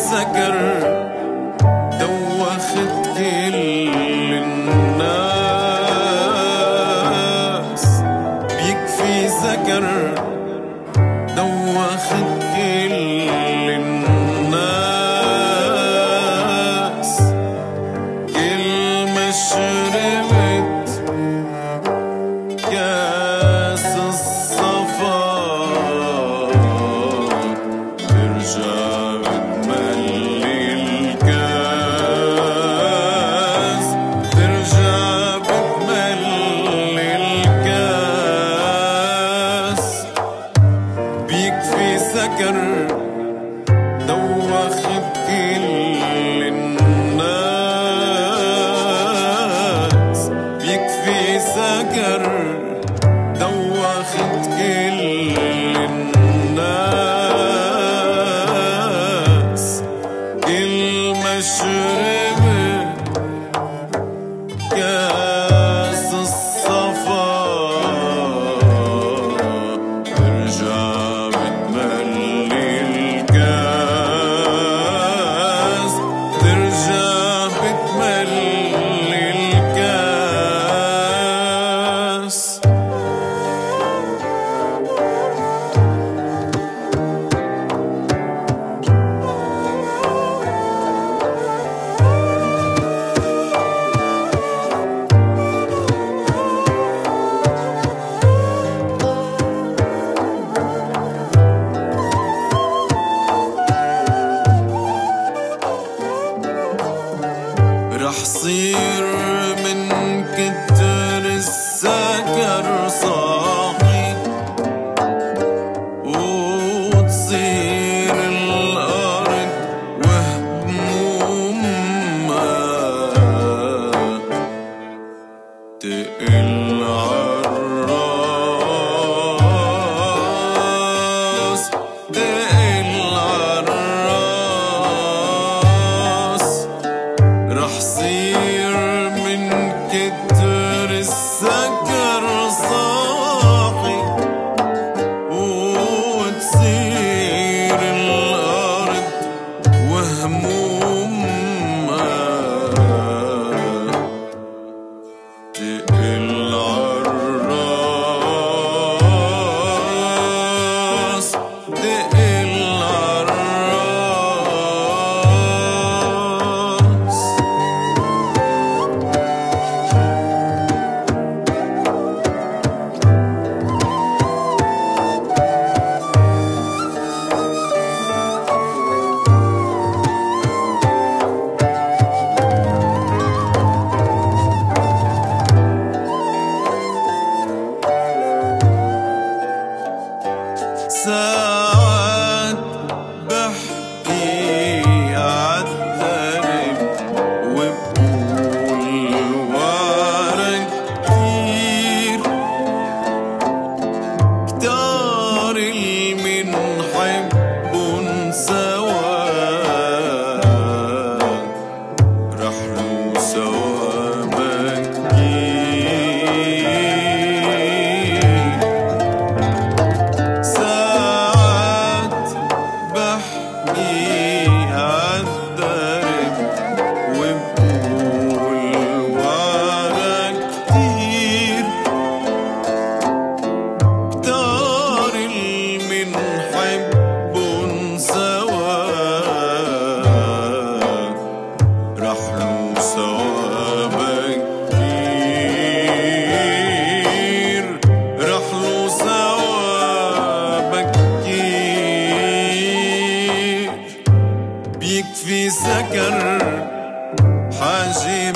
سكر دوخت كل الناس، بيكفي سكر دوخت كل الناس. كل ما شربت كاس الصفا ترجع بتملي الكاس، ترجع بتملي الكاس. بيكفي سكر دوخت كل الناس، بيكفي سكر دوخت كل الناس. كل ما شربت كاس الصفا ترجع بتملي الكاس، ترجع بتملي الكاس. رح صير من كتر السكر صاحي، وتصير الأرض وهمومها تقل عالراس، تقل عالراس. رح صير من كتر السكر صاحي، وتصير الأرض وهمومها تقل عالراس، تقل عالراس. ساعات بحكي عالدرب وبقول ورا كتير، كتار المنحبن سوا رحلوا سوا بكير. ساعات بحكي عالدرب وبقول ورا كتير، كتار المنحبن سوا رحلوا سوا بكير، رحلوا سوا بكير. بيكفي سكر حاجة